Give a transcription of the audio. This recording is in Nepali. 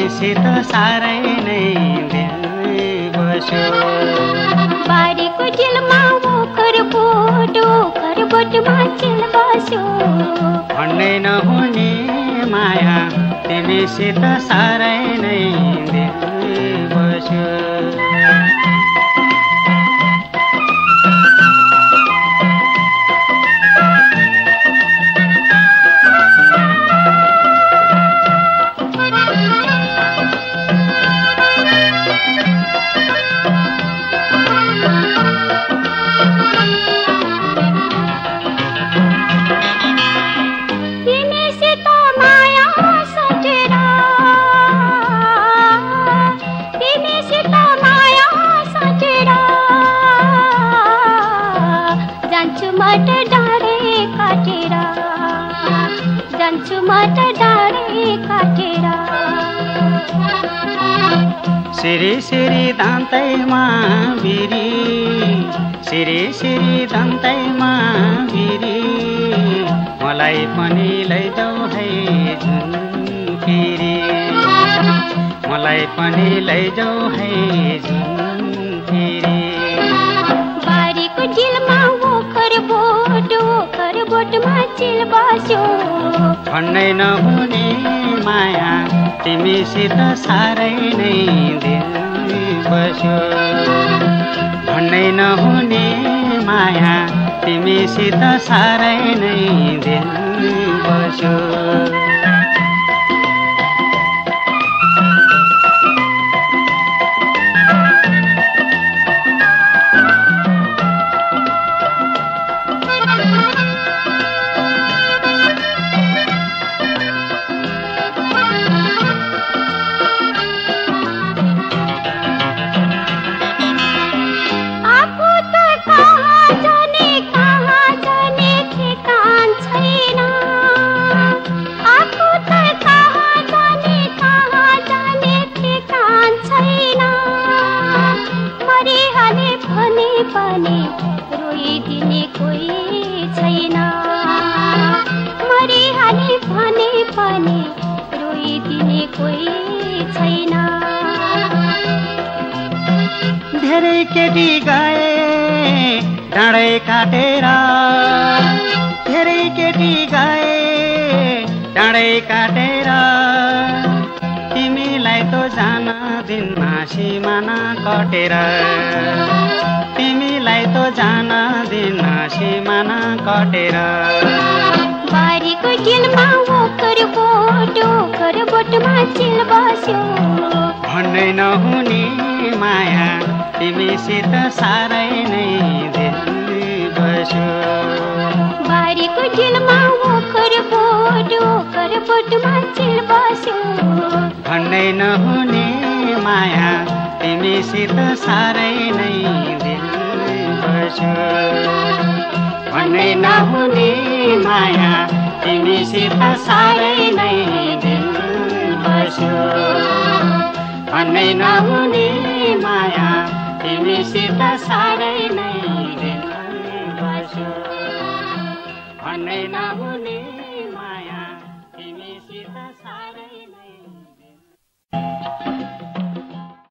तिमीसित साह्रै नै दिल बस्यो बारीको डिलमा ओखर बोटमा चिल बस्यो भन्नै नहुने माया तिमीसित साह्रै नै दिल बस्यो सिरी सिरी दान्तैमा बिरी सिरी सिरी दान्तैमा बिरी मलाई पनि लैजाऊ है झुन्किरी मलाई पनि लैजाऊ है झुन्किरी बारीको डिलमा ओखर बोटमा चिल बस्यो भन्नै नहुने माया तिमीसित साह्रै नै दिल बस्यो भन्नै नहुने माया तिमीसित साह्रै नै दिल बस्यो रोइदिने कोही छैन मरिहाले भने पनि रोइदिने कोही छैन धेरै केटी गए डाँडै काटेर धेरै केटी गए डाँडै काटेर तिमीलाई त जान दिनमा सिमाना कटेर तिमीलाई त जान दिन सिमाना कटेर बारीको डिलमा ओखर बोटमा चिल बस्यो भन्नै नहुने माया तिमीसित साह्रै नै दिल बस्यो बारीको डिलमा ओखर बोटमा चिल बस्यो भन्नै नहुने माया तिमीसित साह्रै नै दिल बस्यो भन्नै नहुने माया तिमीसित साह्रै नै दिल बस्यो भन्नै नहुने माया तिमीसित साह्रै